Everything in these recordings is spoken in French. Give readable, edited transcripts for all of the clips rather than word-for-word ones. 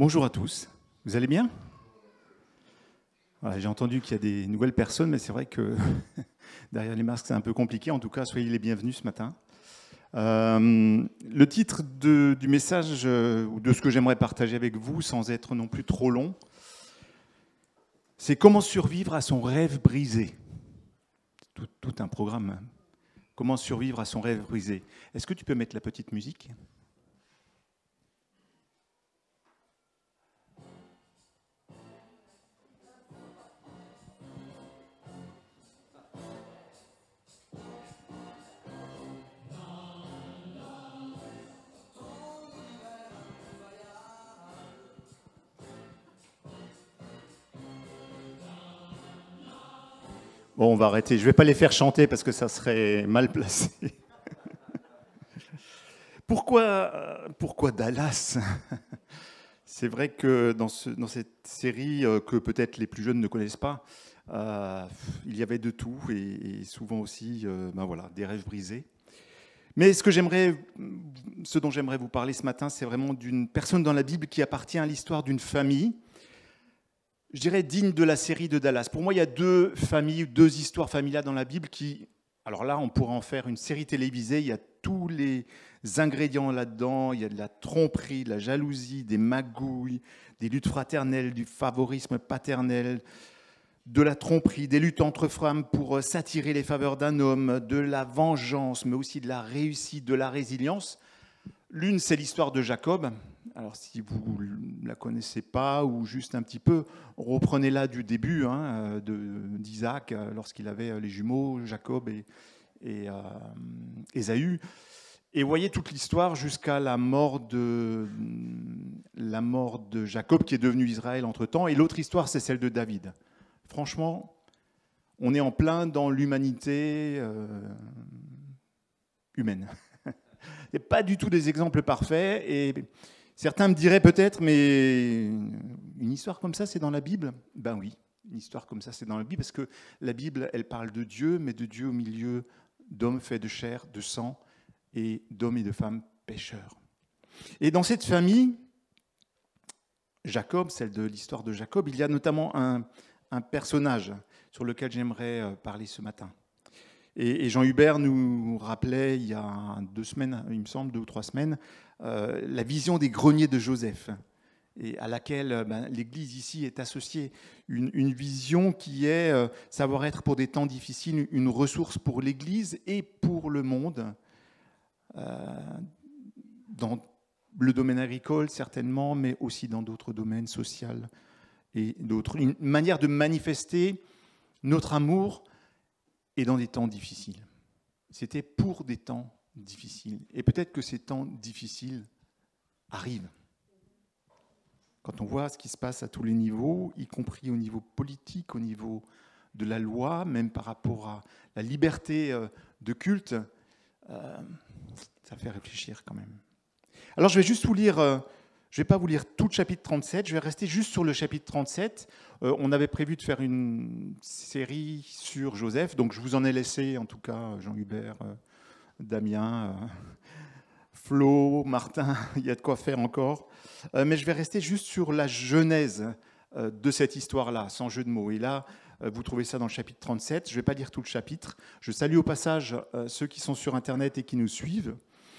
Bonjour à tous, vous allez bien? Voilà, j'ai entendu qu'il y a des nouvelles personnes, mais c'est vrai que derrière les masques c'est un peu compliqué. En tout cas, soyez les bienvenus ce matin. Le titre du message, ou de ce que j'aimerais partager avec vous, sans être non plus trop long, c'est comment survivre à son rêve brisé. Tout un programme. Comment survivre à son rêve brisé. Est-ce que tu peux mettre la petite musique ? Bon, on va arrêter. Je ne vais pas les faire chanter parce que ça serait mal placé. Pourquoi Dallas? C'est vrai que dans cette série, que peut-être les plus jeunes ne connaissent pas, il y avait de tout et souvent aussi voilà, des rêves brisés. Mais ce dont j'aimerais vous parler ce matin, c'est vraiment d'une personne dans la Bible qui appartient à l'histoire d'une famille, je dirais digne de la série de Dallas. Pour moi, il y a deux histoires familiales dans la Bible qui... Alors là, on pourrait en faire une série télévisée, il y a tous les ingrédients là-dedans, il y a de la tromperie, de la jalousie, des magouilles, des luttes fraternelles, du favorisme paternel, de la tromperie, des luttes entre femmes pour s'attirer les faveurs d'un homme, de la vengeance, mais aussi de la réussite, de la résilience. L'une, c'est l'histoire de Jacob. Alors, si vous ne la connaissez pas, ou juste un petit peu, reprenez-la du début d'Isaac, lorsqu'il avait les jumeaux, Jacob et Ésaü. Et voyez toute l'histoire jusqu'à la mort de Jacob, qui est devenu Israël entre-temps. Et l'autre histoire, c'est celle de David. Franchement, on est en plein dans l'humanité humaine. Il n'y a pas du tout des exemples parfaits. Et certains me diraient peut-être, mais une histoire comme ça, c'est dans la Bible? Ben oui, une histoire comme ça, c'est dans la Bible, parce que la Bible, elle parle de Dieu, mais de Dieu au milieu d'hommes faits de chair, de sang, et d'hommes et de femmes pécheurs. Et dans cette famille, Jacob, celle de l'histoire de Jacob, il y a notamment un personnage sur lequel j'aimerais parler ce matin. Et Jean Hubert nous rappelait il y a 2 semaines, il me semble, 2 ou 3 semaines, la vision des greniers de Joseph, et à laquelle l'Église ici est associée. Une vision qui est savoir être pour des temps difficiles une ressource pour l'Église et pour le monde, dans le domaine agricole certainement, mais aussi dans d'autres domaines sociaux et d'autres. Une manière de manifester notre amour et dans des temps difficiles. C'était pour des temps difficiles. Et peut-être que ces temps difficiles arrivent. Quand on voit ce qui se passe à tous les niveaux, y compris au niveau politique, au niveau de la loi, même par rapport à la liberté de culte, ça fait réfléchir quand même. Alors je vais juste vous lire... Je ne vais pas vous lire tout le chapitre 37, je vais rester juste sur le chapitre 37. On avait prévu de faire une série sur Joseph, donc je vous en ai laissé, en tout cas, Jean-Hubert, Damien, Flo, Martin, il y a de quoi faire encore. Mais je vais rester juste sur la genèse de cette histoire-là, sans jeu de mots. Et là, vous trouvez ça dans le chapitre 37. Je ne vais pas lire tout le chapitre. Je salue au passage ceux qui sont sur Internet et qui nous suivent.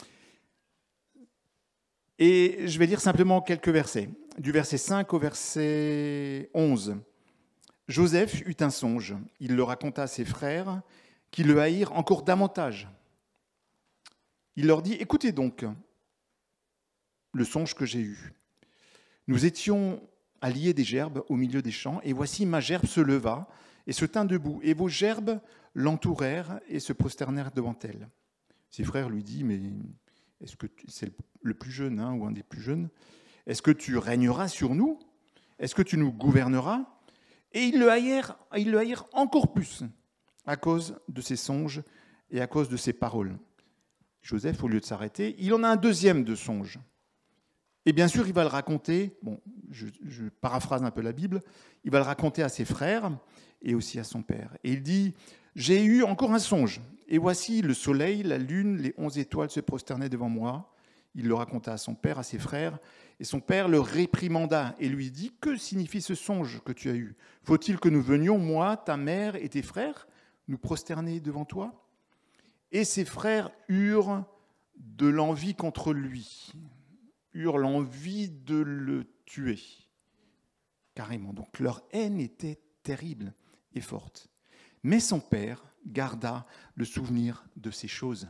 Et je vais lire simplement quelques versets. Du verset 5 au verset 11. Joseph eut un songe. Il le raconta à ses frères, qui le haïrent encore davantage. Il leur dit, écoutez donc le songe que j'ai eu. Nous étions à lier des gerbes au milieu des champs, et voici ma gerbe se leva et se tint debout, et vos gerbes l'entourèrent et se prosternèrent devant elle. Ses frères lui disent, mais... Est-ce que c'est le plus jeune, ou un des plus jeunes? Est-ce que tu régneras sur nous? Est-ce que tu nous gouverneras? Et ils le haïrent encore plus à cause de ses songes et à cause de ses paroles. Joseph, au lieu de s'arrêter, il en a un deuxième de songe. Et bien sûr, il va le raconter, je paraphrase un peu la Bible, il va le raconter à ses frères et aussi à son père. Et il dit, j'ai eu encore un songe. Et voici le soleil, la lune, les 11 étoiles se prosternaient devant moi. Il le raconta à son père, à ses frères, et son père le réprimanda et lui dit: « Que signifie ce songe que tu as eu? Faut-il que nous venions, moi, ta mère et tes frères, nous prosterner devant toi ?» Et ses frères eurent de l'envie contre lui, eurent l'envie de le tuer, carrément. Donc leur haine était terrible et forte. Mais son père garda le souvenir de ces choses.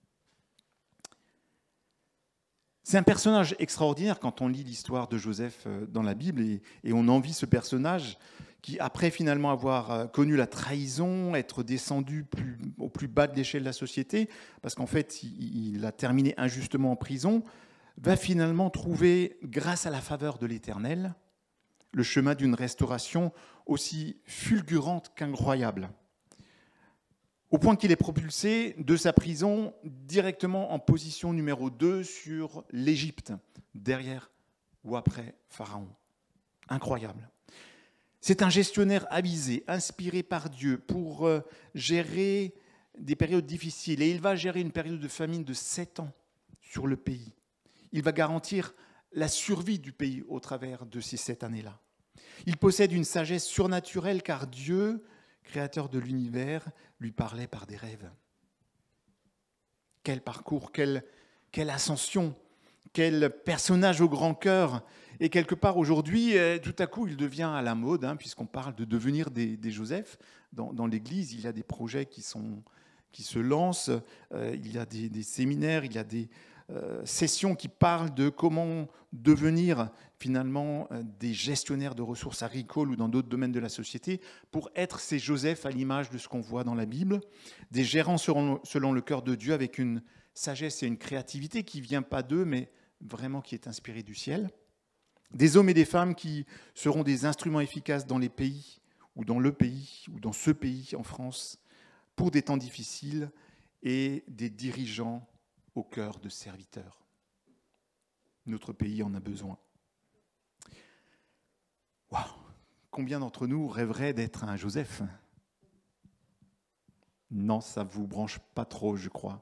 C'est un personnage extraordinaire quand on lit l'histoire de Joseph dans la Bible et on envie ce personnage qui, après finalement avoir connu la trahison, être descendu au plus bas de l'échelle de la société, parce qu'en fait il a terminé injustement en prison, va finalement trouver, grâce à la faveur de l'Éternel, le chemin d'une restauration aussi fulgurante qu'incroyable, au point qu'il est propulsé de sa prison directement en position numéro 2 sur l'Égypte, derrière ou après Pharaon. Incroyable. C'est un gestionnaire avisé, inspiré par Dieu pour gérer des périodes difficiles. Et il va gérer une période de famine de 7 ans sur le pays. Il va garantir la survie du pays au travers de ces 7 années-là. Il possède une sagesse surnaturelle car Dieu, créateur de l'univers, lui parlait par des rêves. Quel parcours, quelle ascension, quel personnage au grand cœur. Et quelque part aujourd'hui, tout à coup, il devient à la mode, puisqu'on parle de devenir des Joseph. Dans l'Église, il y a des projets qui se lancent, il y a des séminaires, il y a des sessions qui parlent de comment devenir finalement des gestionnaires de ressources agricoles ou dans d'autres domaines de la société pour être ces Joseph à l'image de ce qu'on voit dans la Bible, des gérants selon le cœur de Dieu avec une sagesse et une créativité qui ne vient pas d'eux mais vraiment qui est inspirée du ciel, des hommes et des femmes qui seront des instruments efficaces dans les pays ou dans le pays ou dans ce pays en France pour des temps difficiles et des dirigeants au cœur de serviteurs. Notre pays en a besoin. Waouh! Combien d'entre nous rêveraient d'être un Joseph? Non, ça ne vous branche pas trop, je crois.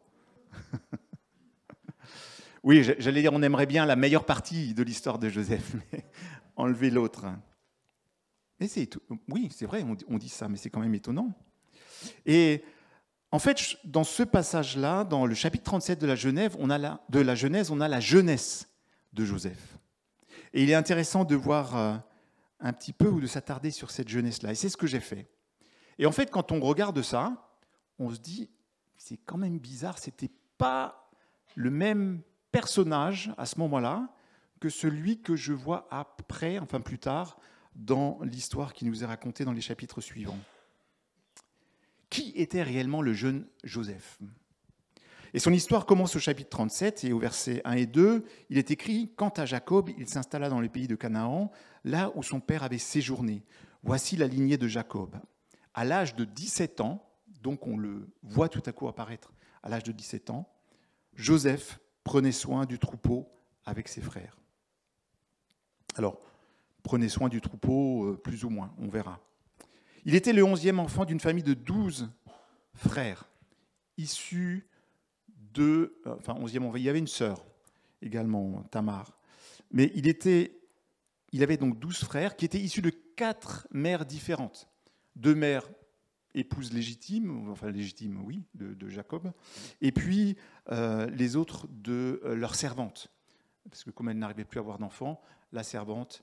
Oui, j'allais dire, on aimerait bien la meilleure partie de l'histoire de Joseph, mais enlever l'autre. Et oui, c'est vrai, on dit ça, mais c'est quand même étonnant. Et en fait, dans ce passage-là, dans le chapitre 37 de la Genèse, on a la jeunesse de Joseph. Et il est intéressant de voir un petit peu ou de s'attarder sur cette jeunesse-là. Et c'est ce que j'ai fait. Et en fait, quand on regarde ça, on se dit, c'est quand même bizarre, c'était pas le même personnage à ce moment-là que celui que je vois après, enfin plus tard, dans l'histoire qui nous est racontée dans les chapitres suivants. Qui était réellement le jeune Joseph? Et son histoire commence au chapitre 37 et au verset 1 et 2, il est écrit « Quant à Jacob, il s'installa dans le pays de Canaan, là où son père avait séjourné. Voici la lignée de Jacob. À l'âge de 17 ans, donc on le voit tout à coup apparaître à l'âge de 17 ans, Joseph prenait soin du troupeau avec ses frères. » Alors, prenez soin du troupeau, plus ou moins, on verra. Il était le 11e enfant d'une famille de 12 frères, issus de... Enfin, 11e enfant, il y avait une sœur également, Tamar. Mais il avait donc 12 frères qui étaient issus de 4 mères différentes. 2 mères épouses légitimes, enfin légitimes, oui, de Jacob, et puis les autres de leurs servantes. Parce que comme elle n'arrivait plus à avoir d'enfants, la servante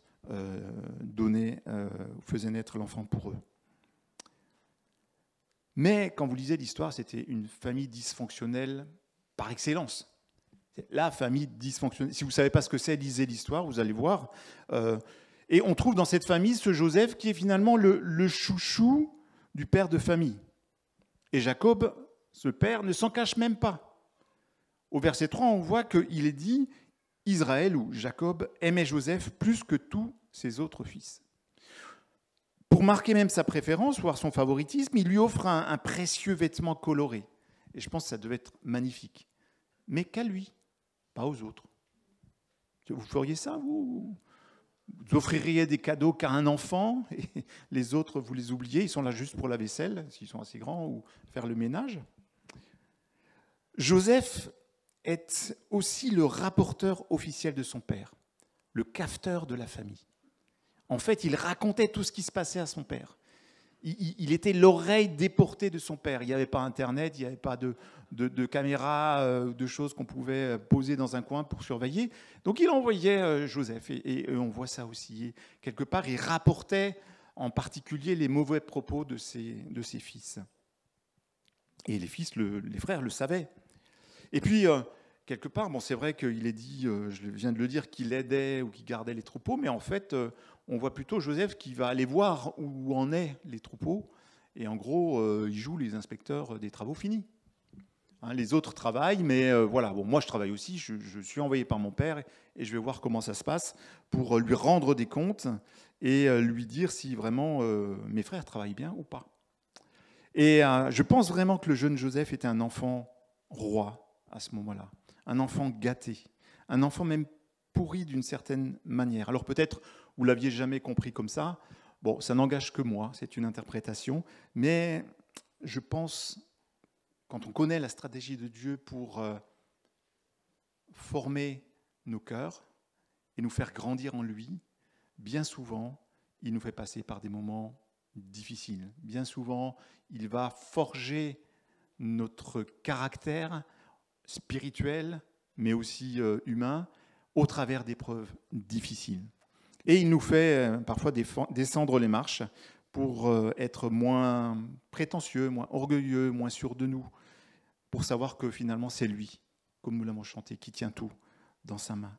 faisait naître l'enfant pour eux. Mais quand vous lisez l'histoire, c'était une famille dysfonctionnelle par excellence. C'est la famille dysfonctionnelle. Si vous ne savez pas ce que c'est, lisez l'histoire, vous allez voir. Et on trouve dans cette famille ce Joseph qui est finalement le chouchou du père de famille. Et Jacob, ce père, ne s'en cache même pas. Au verset 3, on voit qu'il est dit « Israël » ou Jacob aimait Joseph plus que tous ses autres fils. Pour marquer même sa préférence, voire son favoritisme, il lui offre un précieux vêtement coloré. Et je pense que ça devait être magnifique. Mais qu'à lui, pas aux autres. Vous feriez ça, vous offririez des cadeaux qu'à un enfant, et les autres, vous les oubliez, ils sont là juste pour la vaisselle, s'ils sont assez grands, ou faire le ménage. Joseph est aussi le rapporteur officiel de son père, le cafeteur de la famille. En fait, il racontait tout ce qui se passait à son père. Il était l'oreille déportée de son père. Il n'y avait pas Internet, il n'y avait pas de caméra, de choses qu'on pouvait poser dans un coin pour surveiller. Donc il envoyait Joseph, et on voit ça aussi. Et quelque part, il rapportait en particulier les mauvais propos de ses fils. Et les fils, les frères le savaient. Et puis, quelque part, bon, c'est vrai qu'il est dit, je viens de le dire, qu'il aidait ou qu'il gardait les troupeaux, mais en fait, on voit plutôt Joseph qui va aller voir où en est les troupeaux, et en gros, il joue les inspecteurs des travaux finis. Hein, les autres travaillent, mais voilà, bon, moi je travaille aussi, je suis envoyé par mon père, et je vais voir comment ça se passe pour lui rendre des comptes et lui dire si vraiment mes frères travaillent bien ou pas. Et je pense vraiment que le jeune Joseph était un enfant roi à ce moment-là, un enfant gâté, un enfant même pourri d'une certaine manière. Alors peut-être vous l'aviez jamais compris comme ça. Bon, ça n'engage que moi, c'est une interprétation, mais je pense, quand on connaît la stratégie de Dieu pour former nos cœurs et nous faire grandir en lui, bien souvent, il nous fait passer par des moments difficiles. Bien souvent, il va forger notre caractère spirituel, mais aussi humain, au travers d'épreuves difficiles. Et il nous fait parfois descendre les marches pour être moins prétentieux, moins orgueilleux, moins sûr de nous, pour savoir que finalement c'est lui, comme nous l'avons chanté, qui tient tout dans sa main.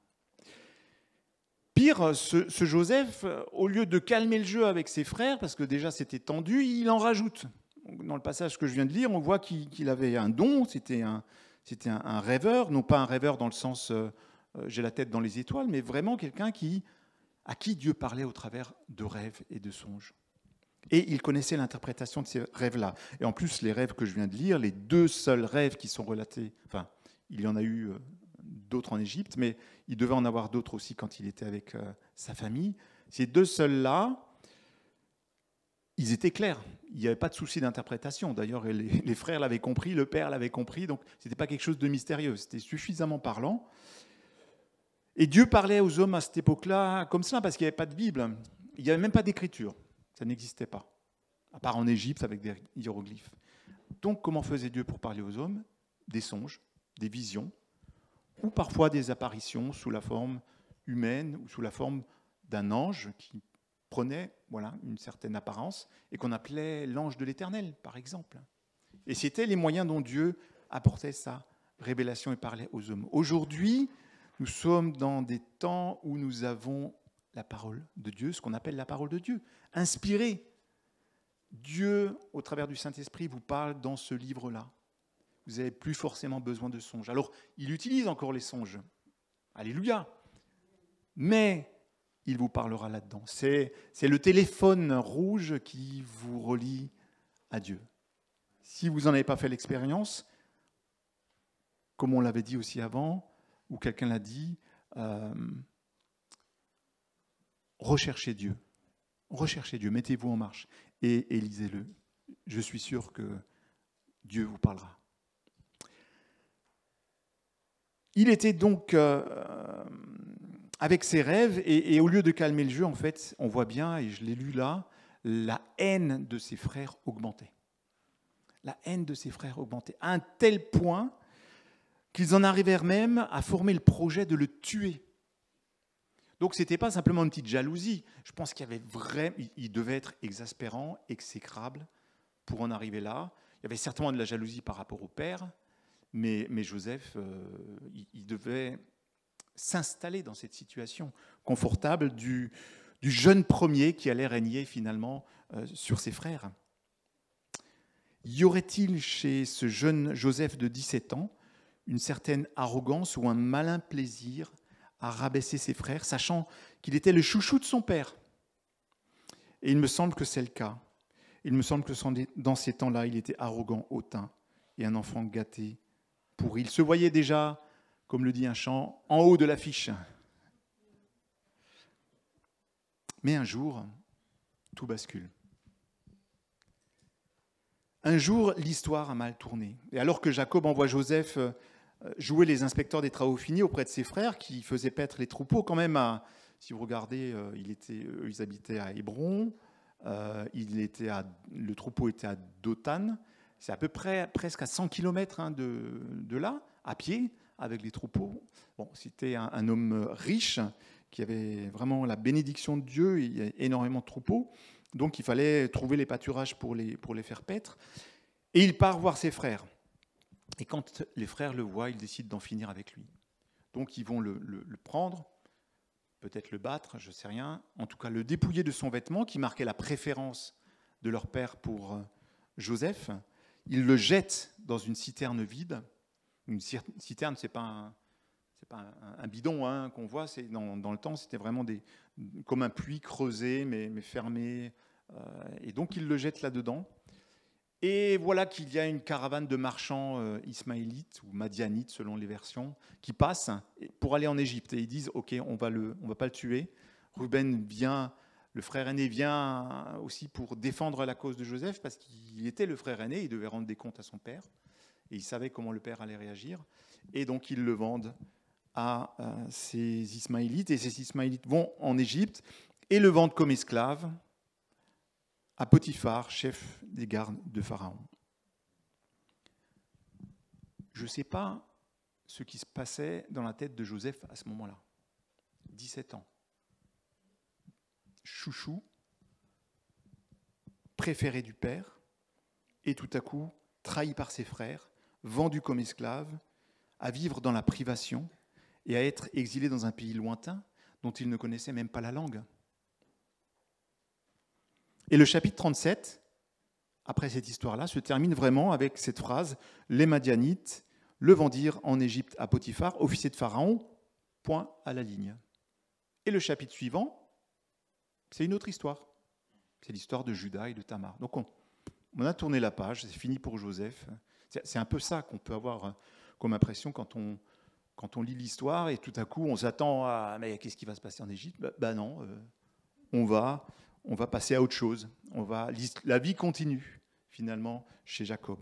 Pire, ce Joseph, au lieu de calmer le jeu avec ses frères, parce que déjà c'était tendu, il en rajoute. Dans le passage que je viens de lire, on voit qu'il avait un don, c'était un rêveur, non pas un rêveur dans le sens j'ai la tête dans les étoiles, mais vraiment quelqu'un à qui Dieu parlait au travers de rêves et de songes. Et il connaissait l'interprétation de ces rêves-là. Et en plus, les rêves que je viens de lire, les deux seuls rêves qui sont relatés, enfin, il y en a eu d'autres en Égypte, mais il devait en avoir d'autres aussi quand il était avec sa famille. Ces deux seuls-là, ils étaient clairs. Il n'y avait pas de souci d'interprétation. D'ailleurs, les frères l'avaient compris, le père l'avait compris, donc ce n'était pas quelque chose de mystérieux, c'était suffisamment parlant. Et Dieu parlait aux hommes à cette époque-là comme ça, parce qu'il n'y avait pas de Bible. Il n'y avait même pas d'écriture. Ça n'existait pas, à part en Égypte avec des hiéroglyphes. Donc, comment faisait Dieu pour parler aux hommes? Des songes, des visions, ou parfois des apparitions sous la forme humaine ou sous la forme d'un ange qui prenait une certaine apparence et qu'on appelait l'ange de l'Éternel, par exemple. Et c'était les moyens dont Dieu apportait sa révélation et parlait aux hommes. Aujourd'hui, nous sommes dans des temps où nous avons la parole de Dieu, ce qu'on appelle la parole de Dieu, inspirée. Dieu, au travers du Saint-Esprit, vous parle dans ce livre-là. Vous n'avez plus forcément besoin de songes. Alors, il utilise encore les songes. Alléluia. Mais il vous parlera là-dedans. C'est le téléphone rouge qui vous relie à Dieu. Si vous n'en avez pas fait l'expérience, comme on l'avait dit aussi avant, ou quelqu'un l'a dit, recherchez Dieu. Recherchez Dieu, mettez-vous en marche et lisez-le. Je suis sûr que Dieu vous parlera. Il était donc avec ses rêves, et au lieu de calmer le jeu, en fait, on voit bien, et je l'ai lu là, la haine de ses frères augmentait. La haine de ses frères augmentait, à un tel point qu'ils en arrivèrent même à former le projet de le tuer. Donc ce n'était pas simplement une petite jalousie. Je pense qu'il y avait il devait être exaspérant, exécrable pour en arriver là. Il y avait certainement de la jalousie par rapport au père, mais Joseph, il devait s'installer dans cette situation confortable du jeune premier qui allait régner finalement sur ses frères. Y aurait-il chez ce jeune Joseph de 17 ans une certaine arrogance ou un malin plaisir à rabaisser ses frères, sachant qu'il était le chouchou de son père? Et il me semble que c'est le cas. Il me semble que dans ces temps-là, il était arrogant, hautain, et un enfant gâté, pourri. Il se voyait déjà, comme le dit un chant, en haut de l'affiche. Mais un jour, tout bascule. Un jour, l'histoire a mal tourné. Et alors que Jacob envoie Joseph jouer les inspecteurs des travaux finis auprès de ses frères qui faisaient paître les troupeaux quand même. Si vous regardez, ils habitaient à Hébron, le troupeau était à Dothan, c'est à peu près presque à 100 km de là, à pied, avec les troupeaux. Bon, c'était un homme riche qui avait vraiment la bénédiction de Dieu, il y a énormément de troupeaux, donc il fallait trouver les pâturages pour les faire paître. Et il part voir ses frères. Et quand les frères le voient, ils décident d'en finir avec lui. Donc ils vont le prendre, peut-être le battre, je ne sais rien, en tout cas le dépouiller de son vêtement qui marquait la préférence de leur père pour Joseph. Ils le jettent dans une citerne vide. Une citerne, ce n'est pas un bidon qu'on voit, dans le temps, c'était vraiment comme un puits creusé, mais fermé. Et donc ils le jettent là-dedans. Et voilà qu'il y a une caravane de marchands ismaélites ou madianites, selon les versions, qui passent pour aller en Égypte. Et ils disent, OK, on va pas le tuer. Ruben vient, le frère aîné vient aussi pour défendre la cause de Joseph, parce qu'il était le frère aîné, il devait rendre des comptes à son père. Et il savait comment le père allait réagir. Et donc ils le vendent à ces Ismaélites. Et ces Ismaélites vont en Égypte et le vendent comme esclave à Potiphar, chef des gardes de Pharaon. Je ne sais pas ce qui se passait dans la tête de Joseph à ce moment-là. 17 ans. Chouchou, préféré du père, et tout à coup, trahi par ses frères, vendu comme esclave, à vivre dans la privation et à être exilé dans un pays lointain dont il ne connaissait même pas la langue. Et le chapitre 37, après cette histoire-là, se termine vraiment avec cette phrase « Les Madianites le vendirent en Égypte à Potiphar, officier de Pharaon, point à la ligne. » Et le chapitre suivant, c'est une autre histoire. C'est l'histoire de Judas et de Tamar. Donc on a tourné la page, c'est fini pour Joseph. C'est un peu ça qu'on peut avoir comme impression quand on lit l'histoire et tout à coup on s'attend à « mais qu'est-ce qui va se passer en Égypte ?» Ben non, on va passer à autre chose. La vie continue, finalement, chez Jacob.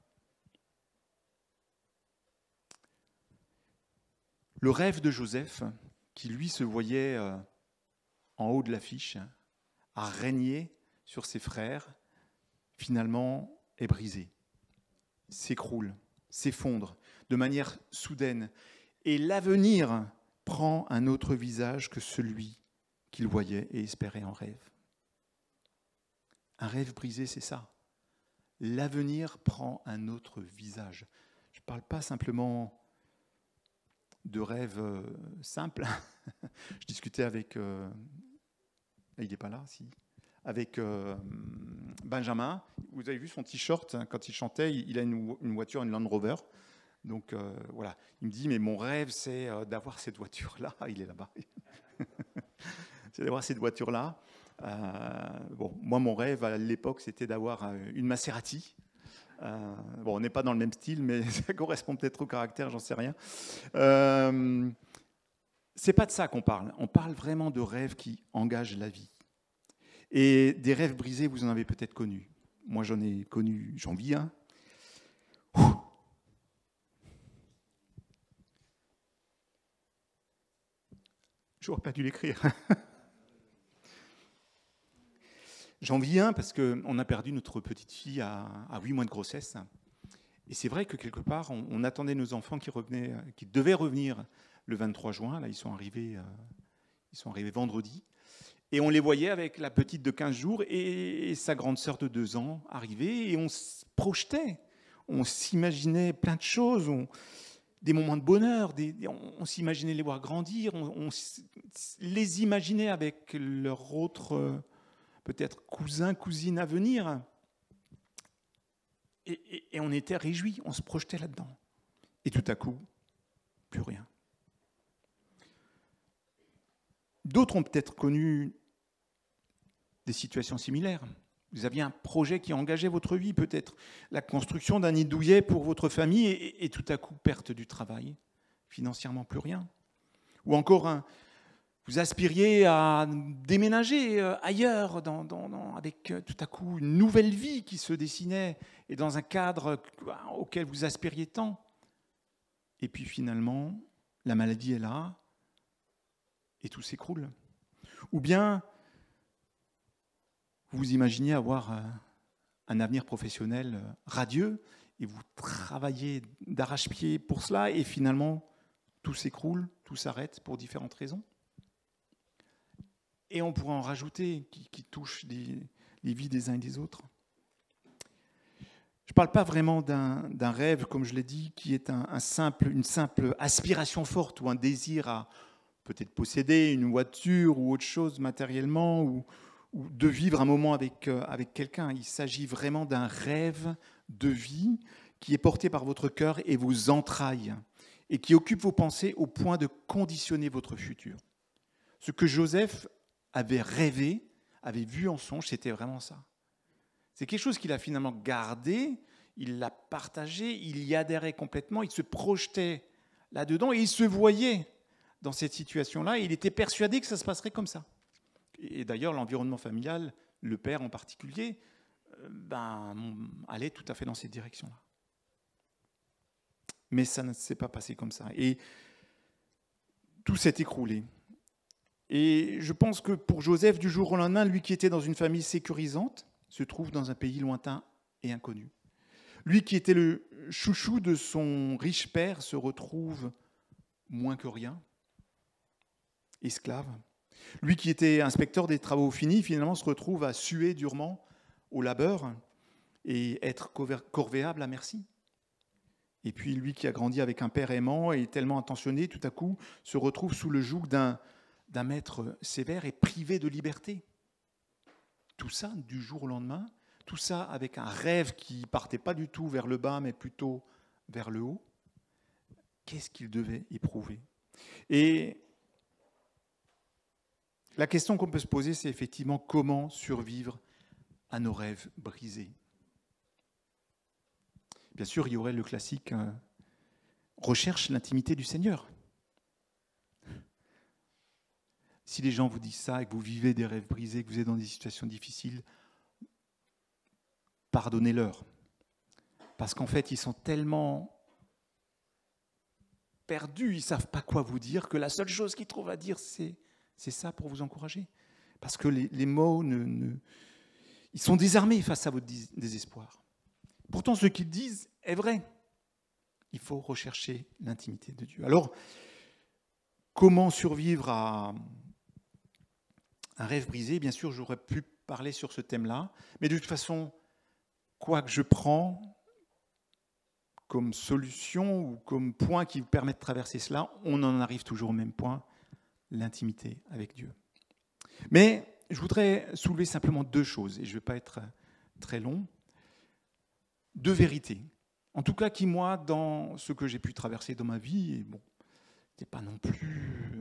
Le rêve de Joseph, qui lui se voyait en haut de l'affiche, à régner sur ses frères, finalement est brisé, s'écroule, s'effondre de manière soudaine. Et l'avenir prend un autre visage que celui qu'il voyait et espérait en rêve. Un rêve brisé, c'est ça. L'avenir prend un autre visage. Je ne parle pas simplement de rêves simples. Je discutais avec... il n'est pas là, si. Avec Benjamin. Vous avez vu son t-shirt, quand il chantait, il a une voiture, une Land Rover. Donc voilà, il me dit, mais mon rêve, c'est d'avoir cette voiture-là. Il est là-bas. C'est d'avoir cette voiture-là. Moi, mon rêve à l'époque, c'était d'avoir une Maserati. On n'est pas dans le même style, mais ça correspond peut-être au caractère, j'en sais rien. C'est pas de ça qu'on parle. On parle vraiment de rêves qui engagent la vie. Et des rêves brisés, vous en avez peut-être connu. Moi, j'en vis un. J'aurais pas dû l'écrire. J'en vis un parce qu'on a perdu notre petite fille à 8 mois de grossesse. Et c'est vrai que quelque part, on attendait nos enfants qui devaient revenir le 23 juin. Là, ils sont arrivés vendredi. Et on les voyait avec la petite de 15 jours et sa grande sœur de 2 ans arriver. Et on se projetait. On s'imaginait plein de choses. Des moments de bonheur. On s'imaginait les voir grandir. On les imaginait avec leur autre... peut-être cousins, cousines à venir. Et on était réjouis, on se projetait là-dedans. Et tout à coup, plus rien. D'autres ont peut-être connu des situations similaires. Vous aviez un projet qui engageait votre vie, peut-être la construction d'un nid douillet pour votre famille, et tout à coup, perte du travail, financièrement plus rien. Ou encore vous aspiriez à déménager ailleurs, avec tout à coup une nouvelle vie qui se dessinait et dans un cadre auquel vous aspiriez tant. et puis finalement, la maladie est là, et tout s'écroule. Ou bien, vous imaginez avoir un avenir professionnel radieux, et vous travaillez d'arrache-pied pour cela, et finalement, tout s'écroule, tout s'arrête pour différentes raisons. Et on pourrait en rajouter qui touchent les vies des uns et des autres. Je ne parle pas vraiment d'un rêve, comme je l'ai dit, qui est une simple aspiration forte ou un désir à peut-être posséder une voiture ou autre chose matériellement ou de vivre un moment avec quelqu'un. Il s'agit vraiment d'un rêve de vie qui est porté par votre cœur et vos entrailles et qui occupe vos pensées au point de conditionner votre futur. Ce que Joseph avait rêvé, avait vu en songe, c'était vraiment ça. C'est quelque chose qu'il a finalement gardé, il l'a partagé, il y adhérait complètement, il se projetait là-dedans et il se voyait dans cette situation-là. Et il était persuadé que ça se passerait comme ça. Et d'ailleurs, l'environnement familial, le père en particulier, allait tout à fait dans cette direction-là. Mais ça ne s'est pas passé comme ça. Et tout s'est écroulé. Et je pense que pour Joseph, du jour au lendemain, lui qui était dans une famille sécurisante, se trouve dans un pays lointain et inconnu. Lui qui était le chouchou de son riche père se retrouve moins que rien, esclave. Lui qui était inspecteur des travaux finis, finalement se retrouve à suer durement au labeur et être corvéable à merci. Et puis lui qui a grandi avec un père aimant et tellement attentionné, tout à coup se retrouve sous le joug d'un maître sévère et privé de liberté. Tout ça du jour au lendemain, tout ça avec un rêve qui ne partait pas du tout vers le bas, mais plutôt vers le haut. Qu'est-ce qu'il devait éprouver? Et la question qu'on peut se poser, c'est effectivement comment survivre à nos rêves brisés. Bien sûr, il y aurait le classique recherche l'intimité du Seigneur. Si les gens vous disent ça et que vous vivez des rêves brisés, que vous êtes dans des situations difficiles, pardonnez-leur. Parce qu'en fait, ils sont tellement perdus, ils ne savent pas quoi vous dire, que la seule chose qu'ils trouvent à dire, c'est ça pour vous encourager. Parce que les mots, ils sont désarmés face à votre désespoir. Pourtant, ce qu'ils disent est vrai. Il faut rechercher l'intimité de Dieu. Alors, comment survivre à un rêve brisé? Bien sûr, j'aurais pu parler sur ce thème-là, mais de toute façon, quoi que je prends comme solution ou comme point qui vous permet de traverser cela, on en arrive toujours au même point, l'intimité avec Dieu. Mais je voudrais soulever simplement deux choses, et je ne vais pas être très long. Deux vérités, en tout cas qui, moi, dans ce que j'ai pu traverser dans ma vie, et bon, c'est pas non plus...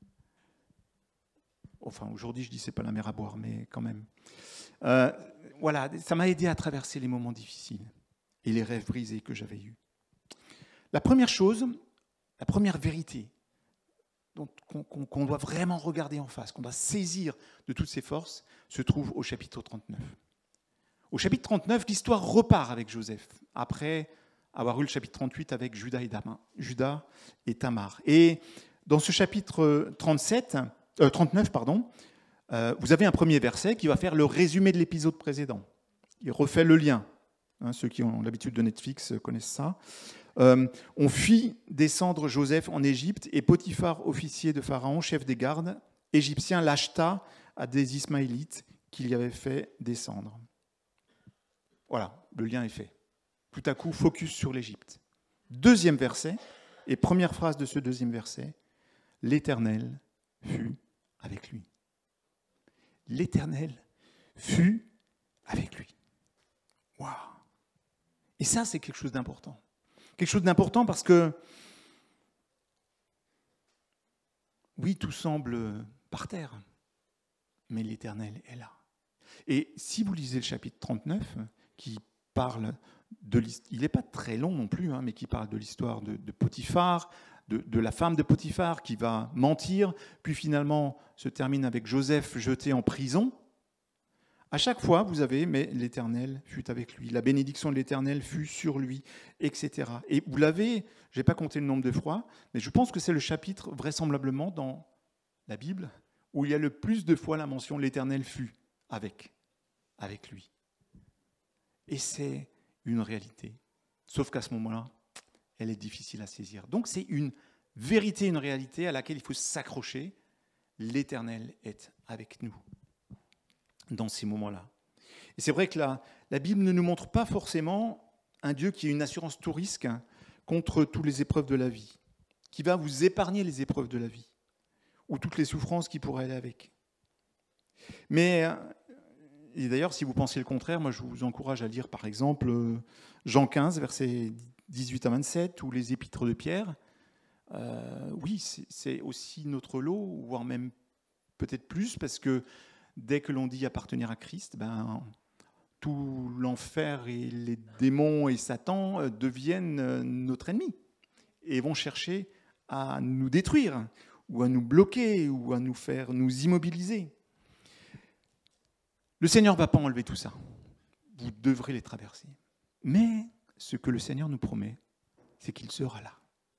Enfin, aujourd'hui, je dis c'est pas la mer à boire, mais quand même. Voilà, ça m'a aidé à traverser les moments difficiles et les rêves brisés que j'avais eus. La première chose, la première vérité qu'on doit vraiment regarder en face, qu'on doit saisir de toutes ses forces, se trouve au chapitre 39. Au chapitre 39, l'histoire repart avec Joseph, après avoir eu le chapitre 38 avec Judas et Tamar. Et dans ce chapitre 39, vous avez un premier verset qui va faire le résumé de l'épisode précédent. Il refait le lien. Ceux qui ont l'habitude de Netflix connaissent ça. On fit descendre Joseph en Égypte et Potiphar, officier de Pharaon, chef des gardes égyptiens, l'acheta à des Ismaélites qu'il y avait fait descendre. Voilà, le lien est fait. Tout à coup, focus sur l'Égypte. Deuxième verset, et première phrase de ce deuxième verset, l'Éternel fut avec lui. L'Éternel fut avec lui. Waouh! Et ça, c'est quelque chose d'important. Quelque chose d'important parce que, oui, tout semble par terre, mais l'Éternel est là. Et si vous lisez le chapitre 39, qui parle de l'histoire, il n'est pas très long non plus, mais qui parle de l'histoire de Potiphar, de la femme de Potiphar qui va mentir, puis finalement se termine avec Joseph jeté en prison. À chaque fois, vous avez, mais l'Éternel fut avec lui, la bénédiction de l'Éternel fut sur lui, etc. Et vous l'avez, je n'ai pas compté le nombre de fois, mais je pense que c'est le chapitre vraisemblablement dans la Bible où il y a le plus de fois la mention l'Éternel fut avec lui. Et c'est une réalité. Sauf qu'à ce moment-là, elle est difficile à saisir. Donc c'est une vérité, une réalité à laquelle il faut s'accrocher. L'Éternel est avec nous dans ces moments-là. Et c'est vrai que la Bible ne nous montre pas forcément un Dieu qui a une assurance tout risque contre toutes les épreuves de la vie, qui va vous épargner les épreuves de la vie, ou toutes les souffrances qui pourraient aller avec. Mais, et d'ailleurs, si vous pensez le contraire, moi je vous encourage à lire par exemple Jean 15, versets 18 à 27, ou les épîtres de Pierre. Oui, c'est aussi notre lot, voire même peut-être plus, parce que dès que l'on dit appartenir à Christ, tout l'enfer et les démons et Satan deviennent notre ennemi et vont chercher à nous détruire ou à nous bloquer ou à nous faire nous immobiliser. Le Seigneur ne va pas enlever tout ça. Vous devrez les traverser. Mais ce que le Seigneur nous promet, c'est qu'il sera là.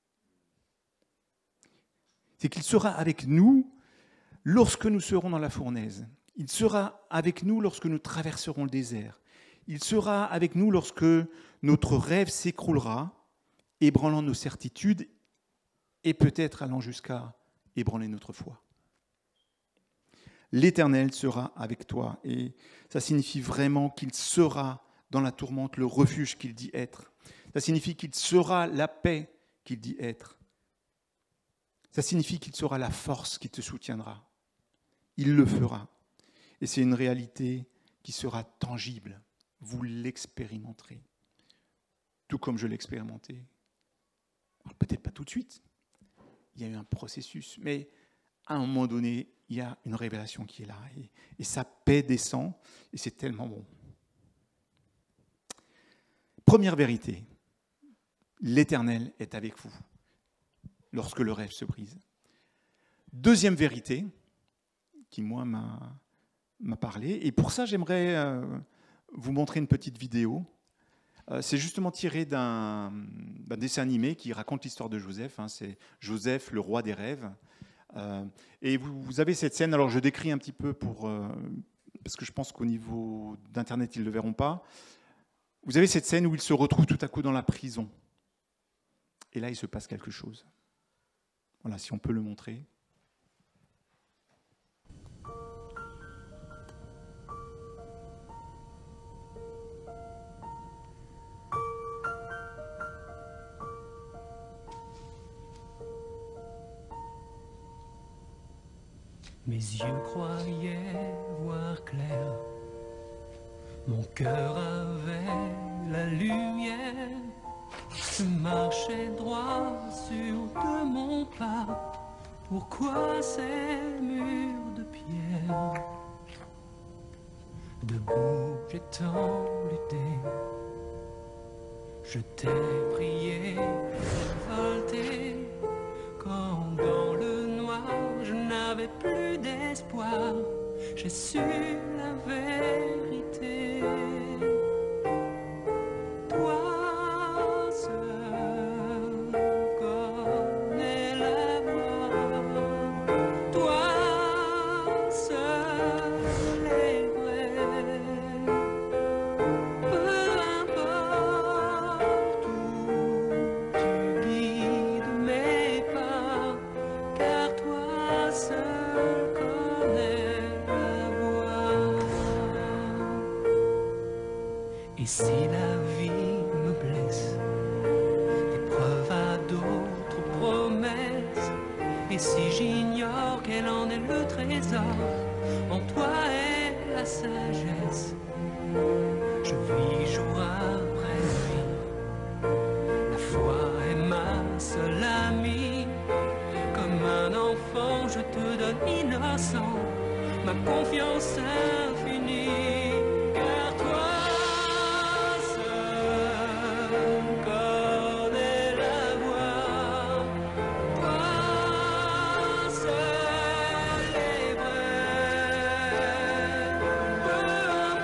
C'est qu'il sera avec nous lorsque nous serons dans la fournaise. Il sera avec nous lorsque nous traverserons le désert. Il sera avec nous lorsque notre rêve s'écroulera, ébranlant nos certitudes et peut-être allant jusqu'à ébranler notre foi. L'Éternel sera avec toi et ça signifie vraiment qu'il sera dans la tourmente le refuge qu'il dit être. Ça signifie qu'il sera la paix qu'il dit être. Ça signifie qu'il sera la force qui te soutiendra. Il le fera. Et c'est une réalité qui sera tangible. Vous l'expérimenterez. Tout comme je l'ai expérimenté. Alors, peut-être pas tout de suite. Il y a eu un processus. Mais à un moment donné, il y a une révélation qui est là. Et sa paix descend. Et c'est tellement bon. Première vérité. L'Éternel est avec vous lorsque le rêve se brise. Deuxième vérité, qui moi m'a parlé. Et pour ça, j'aimerais vous montrer une petite vidéo. C'est justement tiré d'un dessin animé qui raconte l'histoire de Joseph. C'est Joseph, le roi des rêves. Et vous avez cette scène, alors je décris un petit peu parce que je pense qu'au niveau d'Internet, ils ne le verront pas. Vous avez cette scène où il se retrouve tout à coup dans la prison. Et là, il se passe quelque chose. Voilà, si on peut le montrer. Mes yeux croyaient voir clair, mon cœur avait la lumière, je marchais droit sur de mon pas, pourquoi ces murs de pierre? Debout j'ai tant lutté, je t'ai prié, révolté, quand dans le noir je n'avais plus d'espoir, j'ai su la vérité. Toi seul connais la voie, toi seul est vrai. Peu importe où tu guides mes pas, car toi seul connais la voie. Et si la vie me blesse, épreuve à d'autres promesses, et si j'ignore quel en est le trésor, en toi est la sagesse. Je vis jour après nuit, la foi est ma seule amie. Comme un enfant, je te donne innocent ma confiance infinie. Car toi seul connais la voie, toi seul est vrai. Peu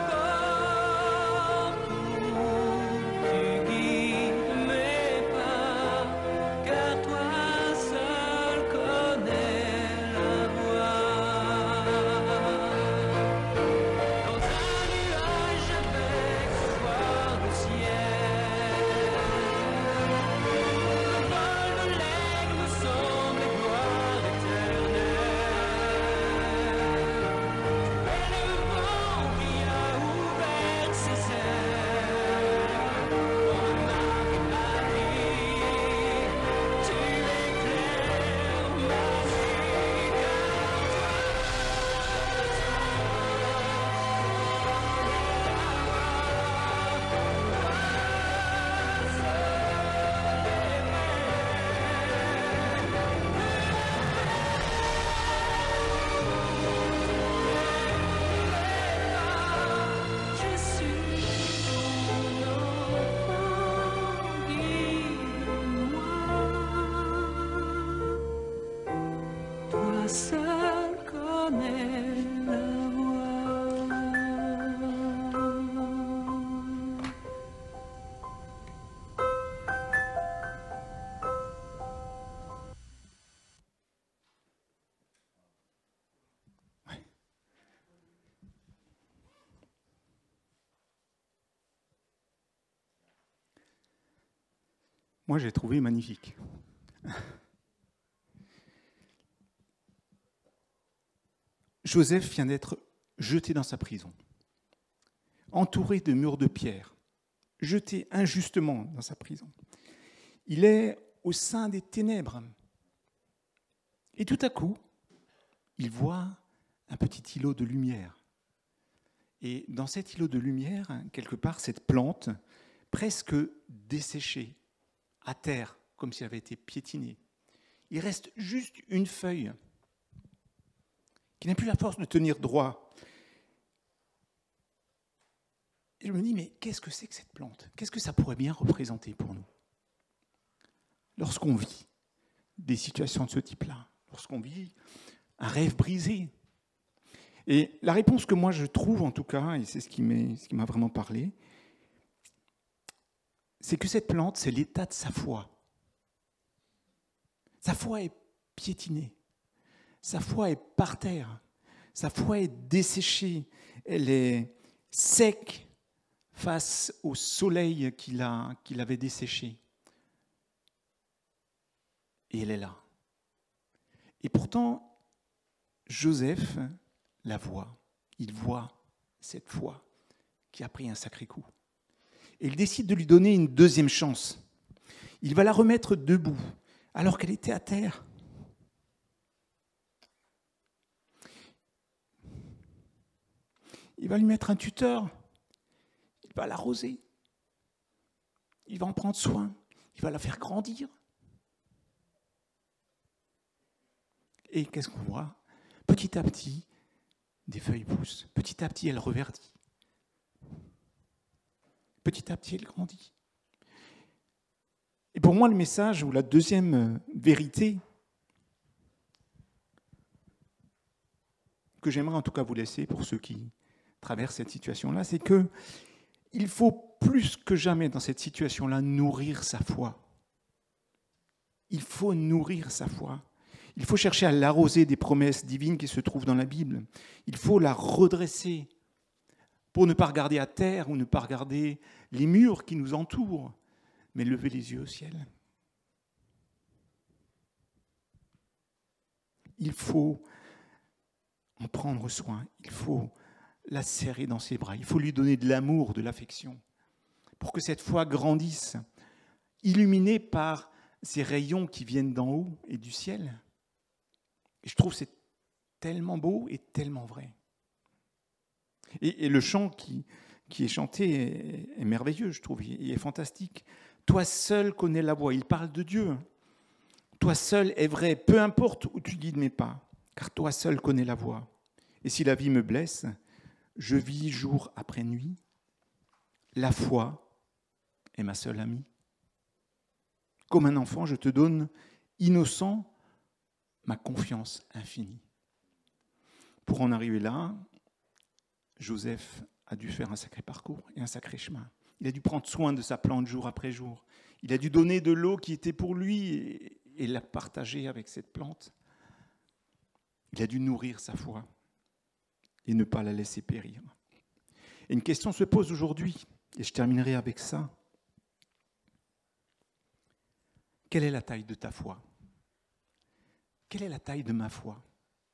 moi j'ai trouvé magnifique. Joseph vient d'être jeté dans sa prison, entouré de murs de pierre, jeté injustement dans sa prison. Il est au sein des ténèbres. Et tout à coup, il voit un petit îlot de lumière. Et dans cet îlot de lumière, quelque part, cette plante, presque desséchée, à terre, comme si elle avait été piétinée. Il reste juste une feuille qui n'a plus la force de tenir droit. Et je me dis, mais qu'est-ce que c'est que cette plante? Qu'est-ce que ça pourrait bien représenter pour nous? Lorsqu'on vit des situations de ce type-là, lorsqu'on vit un rêve brisé. Et la réponse que moi je trouve en tout cas, et c'est ce qui m'a vraiment parlé, c'est que cette plante, c'est l'état de sa foi. Sa foi est piétinée. Sa foi est par terre. Sa foi est desséchée. Elle est sec face au soleil qui l'avait desséchée. Et elle est là. Et pourtant, Joseph la voit. Il voit cette foi qui a pris un sacré coup. Et il décide de lui donner une deuxième chance. Il va la remettre debout, alors qu'elle était à terre. Il va lui mettre un tuteur. Il va l'arroser. Il va en prendre soin. Il va la faire grandir. Et qu'est-ce qu'on voit? Petit à petit, des feuilles poussent. Petit à petit, elle reverdit. Petit à petit, elle grandit. Et pour moi, le message, ou la deuxième vérité, que j'aimerais en tout cas vous laisser pour ceux qui traversent cette situation-là, c'est qu'il faut plus que jamais dans cette situation-là nourrir sa foi. Il faut nourrir sa foi. Il faut chercher à l'arroser des promesses divines qui se trouvent dans la Bible. Il faut la redresser pour ne pas regarder à terre ou ne pas regarder les murs qui nous entourent, mais lever les yeux au ciel. Il faut en prendre soin, il faut la serrer dans ses bras, il faut lui donner de l'amour, de l'affection, pour que cette foi grandisse, illuminée par ces rayons qui viennent d'en haut et du ciel. Et je trouve que c'est tellement beau et tellement vrai. Et le chant qui est chanté est merveilleux, je trouve, il est fantastique. Toi seul connais la voie, il parle de Dieu. Toi seul est vrai, peu importe où tu guides mes pas, car toi seul connais la voie. Et si la vie me blesse, je vis jour après nuit. La foi est ma seule amie. Comme un enfant, je te donne, innocent, ma confiance infinie. Pour en arriver là, Joseph a dû faire un sacré parcours et un sacré chemin. Il a dû prendre soin de sa plante jour après jour. Il a dû donner de l'eau qui était pour lui et la partager avec cette plante. Il a dû nourrir sa foi et ne pas la laisser périr. Et une question se pose aujourd'hui, et je terminerai avec ça. Quelle est la taille de ta foi? Quelle est la taille de ma foi?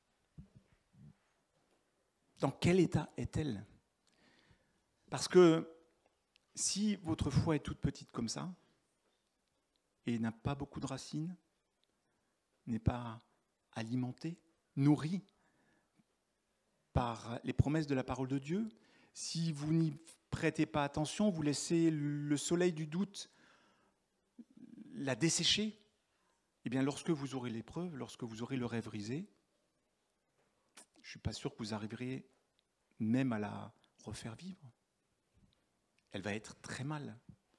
Dans quel état est-elle? Parce que si votre foi est toute petite comme ça, et n'a pas beaucoup de racines, n'est pas alimentée, nourrie par les promesses de la parole de Dieu, si vous n'y prêtez pas attention, vous laissez le soleil du doute la dessécher, eh bien lorsque vous aurez l'épreuve, lorsque vous aurez le rêve brisé, je ne suis pas sûr que vous arriverez même à la refaire vivre. Elle va être très mal.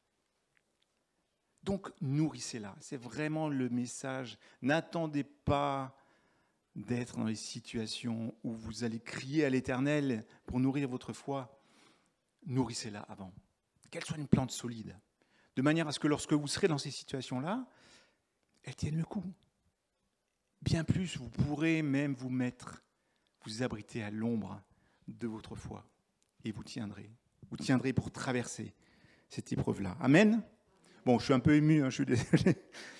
Donc, nourrissez-la. C'est vraiment le message. N'attendez pas d'être dans les situations où vous allez crier à l'Éternel pour nourrir votre foi. Nourrissez-la avant. Qu'elle soit une plante solide. De manière à ce que lorsque vous serez dans ces situations-là, elles tiennent le coup. Bien plus, vous pourrez même vous abriter à l'ombre de votre foi. Et vous tiendrez. Vous tiendrez pour traverser cette épreuve-là. Amen. Bon, je suis un peu ému, je suis désolé.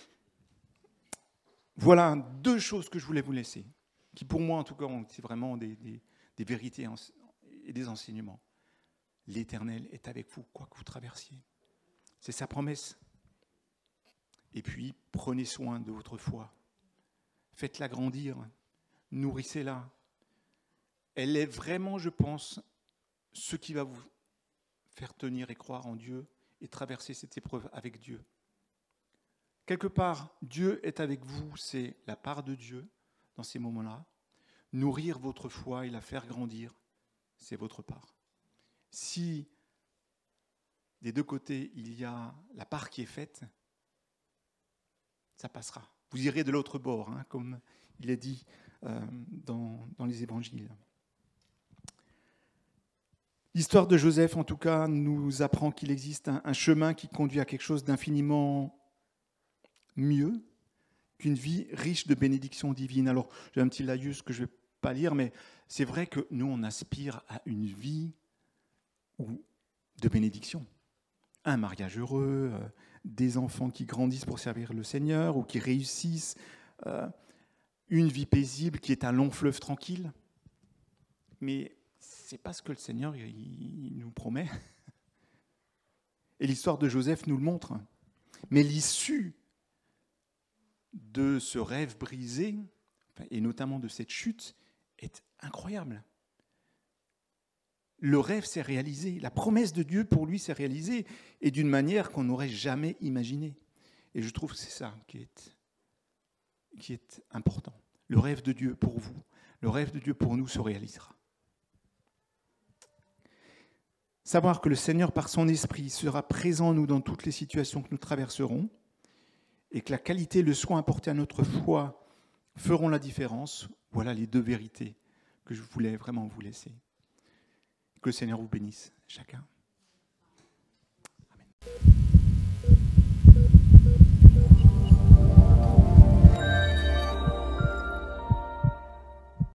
Voilà 2 choses que je voulais vous laisser, qui pour moi, en tout cas, c'est vraiment des vérités et des enseignements. L'Éternel est avec vous, quoi que vous traversiez. C'est sa promesse. Et puis, prenez soin de votre foi. Faites-la grandir. Nourrissez-la. Elle est vraiment, je pense, ce qui va vous faire tenir et croire en Dieu et traverser cette épreuve avec Dieu. Quelque part, Dieu est avec vous, c'est la part de Dieu dans ces moments-là. Nourrir votre foi et la faire grandir, c'est votre part. Si des 2 côtés, il y a la part qui est faite, ça passera. Vous irez de l'autre bord, hein, comme il est dit dans les évangiles. L'histoire de Joseph, en tout cas, nous apprend qu'il existe un chemin qui conduit à quelque chose d'infiniment mieux qu'une vie riche de bénédictions divines. Alors, j'ai un petit laïus que je ne vais pas lire, mais c'est vrai que nous, on aspire à une vie de bénédiction. Un mariage heureux, des enfants qui grandissent pour servir le Seigneur ou qui réussissent, une vie paisible qui est un long fleuve tranquille. Mais ce n'est pas ce que le Seigneur il nous promet. Et l'histoire de Joseph nous le montre. Mais l'issue de ce rêve brisé, et notamment de cette chute, est incroyable. Le rêve s'est réalisé, la promesse de Dieu pour lui s'est réalisée, et d'une manière qu'on n'aurait jamais imaginée. Et je trouve que c'est ça qui est important. Le rêve de Dieu pour vous, le rêve de Dieu pour nous se réalisera. Savoir que le Seigneur, par son esprit, sera présent en nous dans toutes les situations que nous traverserons, et que la qualité et le soin apportés à notre foi feront la différence, voilà les 2 vérités que je voulais vraiment vous laisser. Que le Seigneur vous bénisse, chacun.